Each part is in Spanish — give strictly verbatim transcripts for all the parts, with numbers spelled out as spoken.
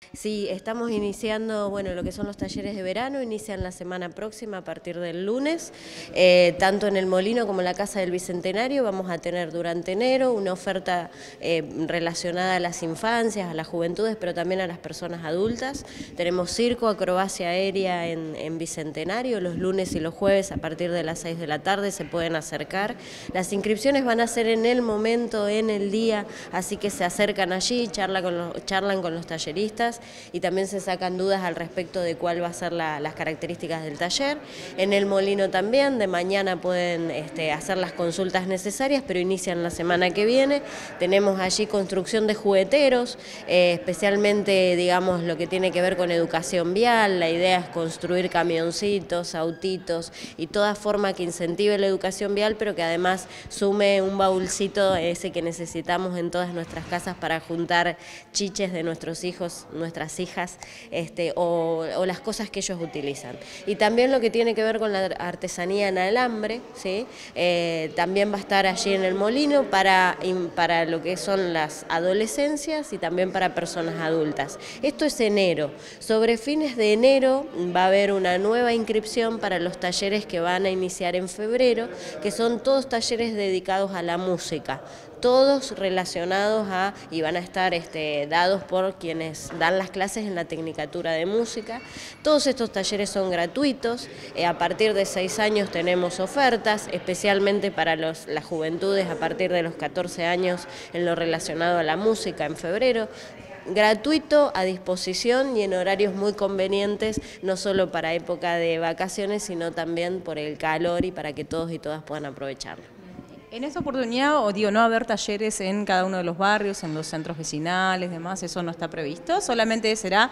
Sí, estamos iniciando, bueno, lo que son los talleres de verano, inician la semana próxima a partir del lunes, eh, tanto en el Molino como en la Casa del Bicentenario. Vamos a tener durante enero una oferta eh, relacionada a las infancias, a las juventudes, pero también a las personas adultas. Tenemos circo, acrobacia aérea en, en Bicentenario, los lunes y los jueves a partir de las seis de la tarde se pueden acercar. Las inscripciones van a ser en el momento, en el día, así que se acercan allí, charlan con los, charlan con los talleristas y también se sacan dudas al respecto de cuál va a ser la, las características del taller. En el Molino también, de mañana pueden este, hacer las consultas necesarias, pero inician la semana que viene. Tenemos allí construcción de jugueteros, eh, especialmente digamos lo que tiene que ver con educación vial. La idea es construir camioncitos, autitos y toda forma que incentive la educación vial, pero que además sume un baúlcito ese que necesitamos en todas nuestras casas para juntar chiches de nuestros hijos, nuestras hijas, este, o, o las cosas que ellos utilizan. Y también lo que tiene que ver con la artesanía en alambre, ¿sí? eh, también va a estar allí en el Molino para, para lo que son las adolescencias y también para personas adultas. Esto es enero. Sobre fines de enero va a haber una nueva inscripción para los talleres que van a iniciar en febrero, que son todos talleres dedicados a la música, todos relacionados a, y van a estar este, dados por quienes dan las clases en la Tecnicatura de Música. Todos estos talleres son gratuitos, eh, a partir de seis años tenemos ofertas, especialmente para los, las juventudes a partir de los catorce años en lo relacionado a la música en febrero. Gratuito, a disposición y en horarios muy convenientes, no solo para época de vacaciones, sino también por el calor y para que todos y todas puedan aprovecharlo. En esa oportunidad, o digo, no haber talleres en cada uno de los barrios, en los centros vecinales, demás, eso no está previsto, solamente será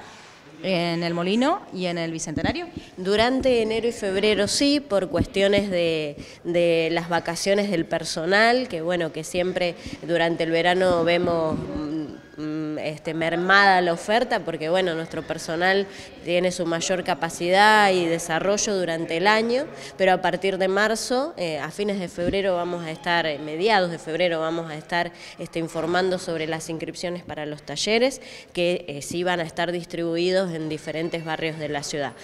en el Molino y en el Bicentenario. Durante enero y febrero sí, por cuestiones de, de las vacaciones del personal, que bueno, que siempre durante el verano vemos Este, mermada la oferta, porque bueno, nuestro personal tiene su mayor capacidad y desarrollo durante el año, pero a partir de marzo, eh, a fines de febrero vamos a estar, eh, mediados de febrero vamos a estar este, informando sobre las inscripciones para los talleres, que eh, sí van a estar distribuidos en diferentes barrios de la ciudad.